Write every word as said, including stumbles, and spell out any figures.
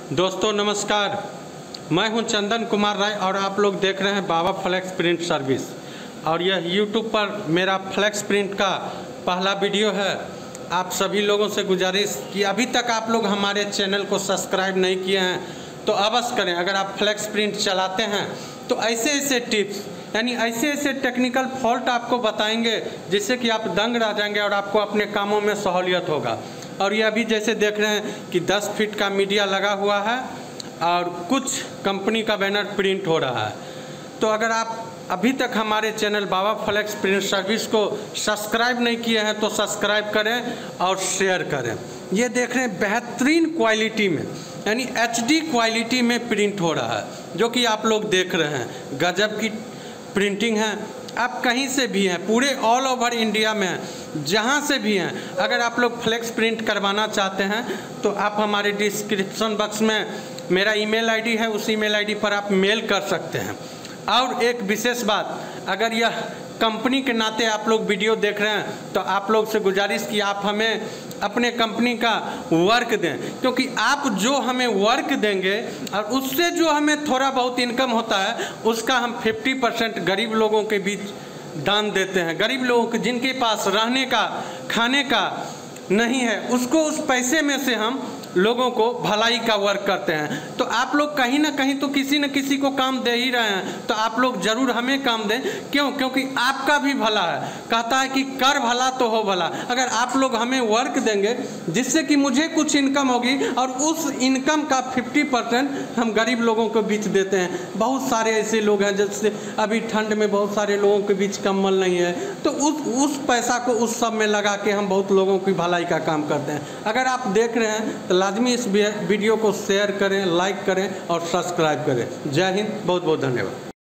दोस्तों नमस्कार, मैं हूं चंदन कुमार राय और आप लोग देख रहे हैं बाबा फ्लेक्स प्रिंट सर्विस। और यह यूट्यूब पर मेरा फ्लेक्स प्रिंट का पहला वीडियो है। आप सभी लोगों से गुजारिश कि अभी तक आप लोग हमारे चैनल को सब्सक्राइब नहीं किए हैं तो अवश्य करें। अगर आप फ्लेक्स प्रिंट चलाते हैं तो ऐसे ऐसे टिप्स यानी ऐसे ऐसे टेक्निकल फॉल्ट आपको बताएंगे जिससे कि आप दंग रह जाएंगे और आपको अपने कामों में सहूलियत होगा। और ये अभी जैसे देख रहे हैं कि दस फीट का मीडिया लगा हुआ है और कुछ कंपनी का बैनर प्रिंट हो रहा है। तो अगर आप अभी तक हमारे channel Baba flex print service को सब्सक्राइब नहीं किए हैं तो सब्सक्राइब करें और शेयर करें। ये देख रहे हैं बेहतरीन क्वालिटी में यानी एच डी क्वालिटी में प्रिंट हो रहा है, जो कि आप लोग देख रहे हैं। गजब की प्रिंटिंग है। आप कहीं से भी हैं, पूरे ऑल ओवर इंडिया में हैं, जहाँ से भी हैं, अगर आप लोग फ्लेक्स प्रिंट करवाना चाहते हैं तो आप हमारे डिस्क्रिप्शन बॉक्स में मेरा ईमेल आईडी है, उस ईमेल आईडी पर आप मेल कर सकते हैं। और एक विशेष बात, अगर यह कंपनी के नाते आप लोग वीडियो देख रहे हैं तो आप लोग से गुजारिश कि आप हमें अपने कंपनी का वर्क दें, क्योंकि आप जो हमें वर्क देंगे और उससे जो हमें थोड़ा बहुत इनकम होता है उसका हम पचास परसेंट गरीब लोगों के बीच दान देते हैं। गरीब लोगों के जिनके पास रहने का खाने का नहीं है, उसको उस पैसे में से हम लोगों को भलाई का वर्क करते हैं। तो आप लोग कहीं ना कहीं तो किसी न किसी को काम दे ही रहे हैं, तो आप लोग जरूर हमें काम दें। क्यों? क्योंकि आपका भी भला है। कहता है कि कर भला तो हो भला। अगर आप लोग हमें वर्क देंगे जिससे कि मुझे कुछ इनकम होगी और उस इनकम का पचास परसेंट हम गरीब लोगों को बीच देते हैं। बहुत सारे ऐसे लोग हैं जैसे अभी ठंड में बहुत सारे लोगों के बीच कंबल नहीं है, तो उस उस पैसा को उस सब में लगा के हम बहुत लोगों की भलाई का काम करते हैं। अगर आप देख रहे हैं तो लाजमी इस वीडियो को शेयर करें, लाइक करें और सब्सक्राइब करें। जय हिंद, बहुत बहुत धन्यवाद।